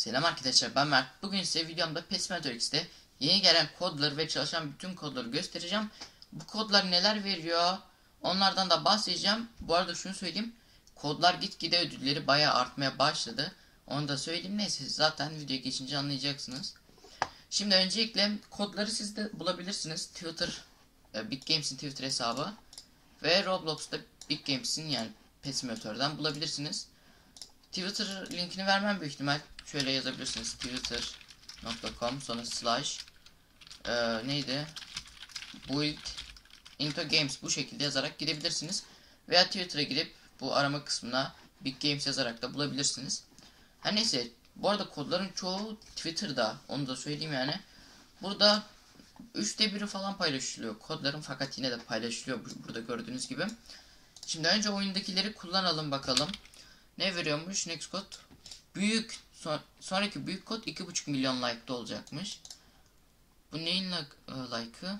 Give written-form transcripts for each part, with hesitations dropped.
Selam arkadaşlar, ben Mert. Bugün size videomda Pacemaker X'te yeni gelen kodları ve çalışan bütün kodları göstereceğim. Bu kodlar neler veriyor, onlardan da bahsedeceğim. Bu arada şunu söyleyeyim, kodlar gitgide ödülleri bayağı artmaya başladı. Onu da söyleyeyim. Neyse, zaten videoya geçince anlayacaksınız. Şimdi öncelikle kodları siz de bulabilirsiniz. Big Games'in Twitter hesabı ve Roblox'ta Big Games'in, yani Pacemaker'dan bulabilirsiniz. Twitter linkini vermem büyük ihtimal. Şöyle yazabilirsiniz: twitter.com sonra slash neydi, build into games, bu şekilde yazarak gidebilirsiniz. Veya Twitter'a girip bu arama kısmına Big Games yazarak da bulabilirsiniz. Her neyse, bu arada kodların çoğu Twitter'da, onu da söyleyeyim yani. Burada 1/3 falan paylaşılıyor kodların, fakat yine de paylaşılıyor burada gördüğünüz gibi. Şimdi önce oyundakileri kullanalım bakalım. Ne veriyormuş? Next kod büyük, sonraki büyük kod 2,5 milyon like'da olacakmış. Bu neyin like'ı?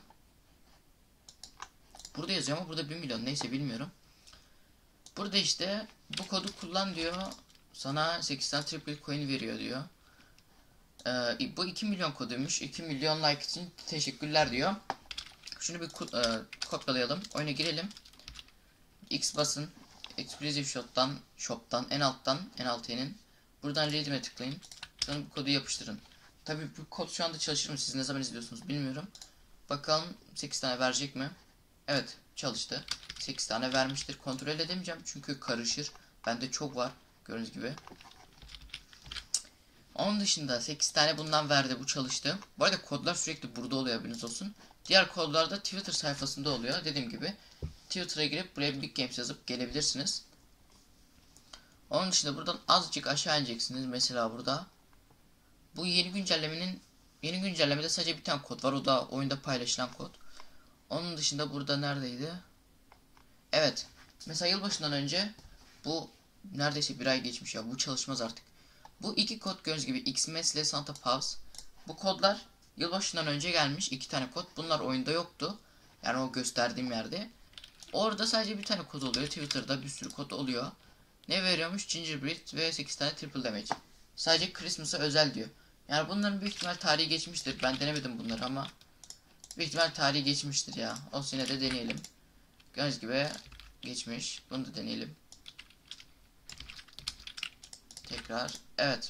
Burada yazıyor ama burada 1 milyon, neyse bilmiyorum. Burada işte bu kodu kullan diyor. Sana 8 tane triple coin veriyor diyor. Bu 2 milyon koduymuş. 2 milyon like için teşekkürler diyor. Şunu bir kopyalayalım. Oyuna girelim. X basın. Exclusive shop'tan en altının buradan redeem'e tıklayın. Sonra bu kodu yapıştırın. Tabii bu kod şu anda çalışır mı? Siz ne zaman izliyorsunuz bilmiyorum. Bakalım 8 tane verecek mi? Evet, çalıştı. 8 tane vermiştir. Kontrol edemeyeceğim çünkü karışır. Bende çok var gördüğünüz gibi. Onun dışında 8 tane bundan verdi, bu çalıştı. Bu arada kodlar sürekli burada oluyor, haberiniz olsun. Diğer kodlar da Twitter sayfasında oluyor. Dediğim gibi Twitter'a girip buraya Big Games yazıp gelebilirsiniz. Onun dışında buradan azıcık aşağı ineceksiniz. Mesela burada bu yeni güncellemede sadece bir tane kod var. O da oyunda paylaşılan kod. Onun dışında burada neredeydi? Evet. Mesela yılbaşından önce, bu neredeyse bir ay geçmiş ya. Bu çalışmaz artık. Bu iki kod gördüğünüz gibi, Xmas ile Santa Paws. Bu kodlar yılbaşından önce gelmiş. 2 tane kod. Bunlar oyunda yoktu. Yani o gösterdiğim yerde. Orada sadece bir tane kod oluyor. Twitter'da bir sürü kod oluyor. Ne veriyormuş? Gingerbread ve 8 tane triple damage. Sadece Christmas'a özel diyor. Yani bunların büyük ihtimal tarihi geçmiştir. Ben denemedim bunları ama büyük ihtimal tarihi geçmiştir ya. O yine de deneyelim. Gördüğünüz gibi geçmiş. Bunu da deneyelim. Tekrar. Evet.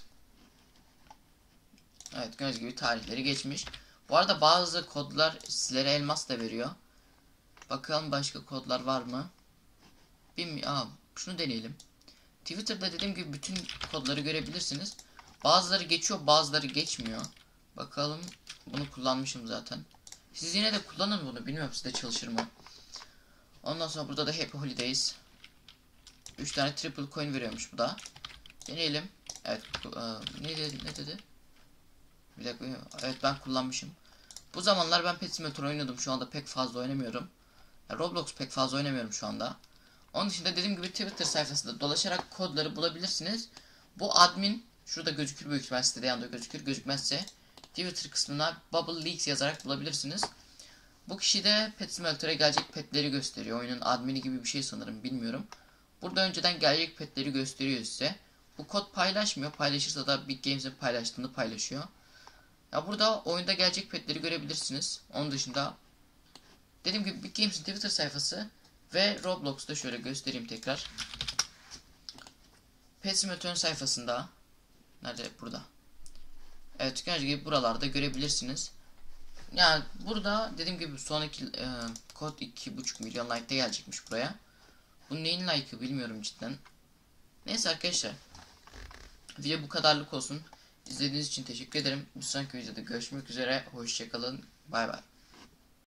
Evet, gördüğünüz gibi tarihleri geçmiş. Bu arada bazı kodlar sizlere elmas da veriyor. Bakalım başka kodlar var mı? Şunu deneyelim. Twitter'da dediğim gibi bütün kodları görebilirsiniz. Bazıları geçiyor, bazıları geçmiyor. Bakalım, bunu kullanmışım zaten. Siz yine de kullanın bunu. Bilmiyorum sizde çalışır mı. Ondan sonra burada da Happy Holidays. 3 tane triple coin veriyormuş bu da. Deneyelim. Evet. Ne dedi? Bir dakika. Evet, ben kullanmışım. Bu zamanlar ben Pet Simulator oynadım. Şu anda pek fazla oynamıyorum. Roblox pek fazla oynamıyorum şu anda. Onun dışında dediğim gibi Twitter sayfasında dolaşarak kodları bulabilirsiniz. Bu admin şurada gözükür, büyük ihtimal sitede yanında gözükür. Gözükmezse Twitter kısmına Bubble Leaks yazarak bulabilirsiniz. Bu kişi de Pet Simulator'a gelecek petleri gösteriyor. Oyunun admini gibi bir şey sanırım, bilmiyorum. Burada önceden gelecek petleri gösteriyor size. Bu kod paylaşmıyor. Paylaşırsa da Big Games'in paylaştığını paylaşıyor. Ya burada oyunda gelecek petleri görebilirsiniz. Onun dışında dediğim gibi Big Games'in Twitter sayfası ve Roblox'ta şöyle göstereyim tekrar. Pet Simulator'un sayfasında, nerede? Burada. Evet, gördüğünüz gibi buralarda görebilirsiniz. Yani burada dediğim gibi sonraki kod 2,5 milyon like'da gelecekmiş buraya. Bu neyin like'ı bilmiyorum cidden. Neyse arkadaşlar, video bu kadarlık olsun. İzlediğiniz için teşekkür ederim. Bir sonraki videoda görüşmek üzere. Hoşçakalın. Bay bay.